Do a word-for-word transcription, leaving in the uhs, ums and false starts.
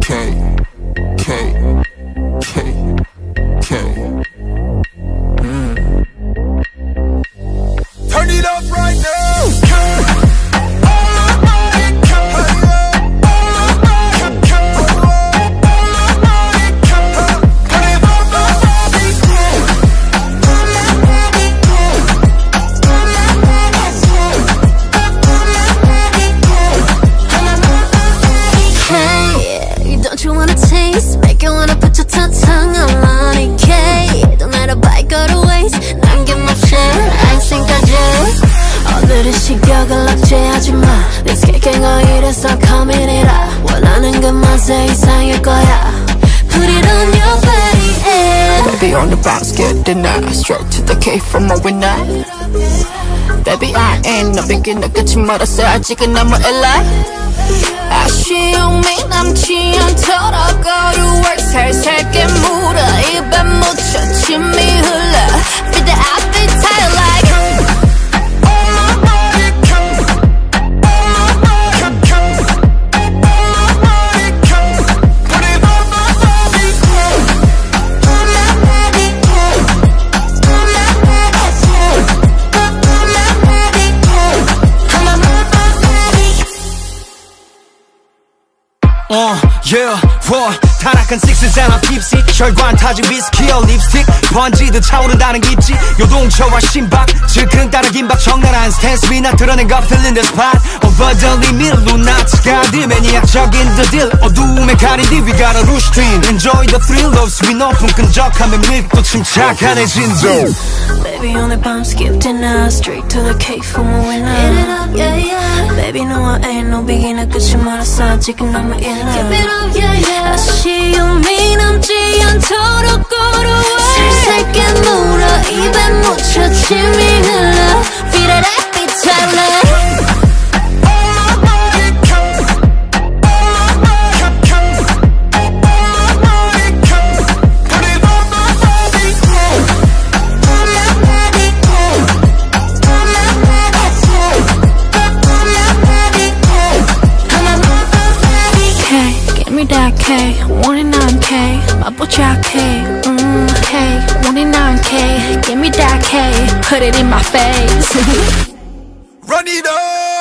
K, K, K, K. Mm. Turn it up right now. Don't you wanna taste? Make you wanna put your tongue on money. K, don't let a bite go to waste. 남김없이 안심까지 오늘의 식욕을 억제하지 마. This kicking 이래서 coming이라 원하는 그 맛의 이상일 거야. Put it on your body, yeah. Baby on the bounce, get denied. Straight to the K from a winner. Baby I ain't no beginner. 끝이 멀었어 아직은 너무 엘라. 아쉬움이 남지 않도록 거루얼 살살게 물어 입에 묻혀 침이 흘러 Feel the appetite like all my body come all my body come all my body come put it on my body all my body come all my body come all my body come all my body. Uh, yeah, what? 타락한 식스잖아 핍시 혈관 타진 위스키와 립스틱 번지듯 차오른다는 입지 요동쳐와 심박 즉흥 따라 긴박 적나라한 스탠스 위나 드러낸 것 feeling the spot over the limit 루나치 가드 매니악적인 the deal 어두움에 가린 뒤 we got a rush dream enjoy the thrill of 스윗 높은 끈적함에 밉고 침착한해진 zone Baby on the bomb skipped and now straight to the K from a winner. Hit it up, yeah, yeah. Baby no I ain't no beginner 끝이 멀었어 아직은 너무 in love. Keep it up, yeah, yeah. 아쉬움이 남지 않도록 걸어와 살살게 물어 입에 묻혀 침이 흘러 Feel that appetite like that K, twenty-nine K, 마보자 K, mm, hey, twenty-nine K, give me that K, put it in my face. Run it up.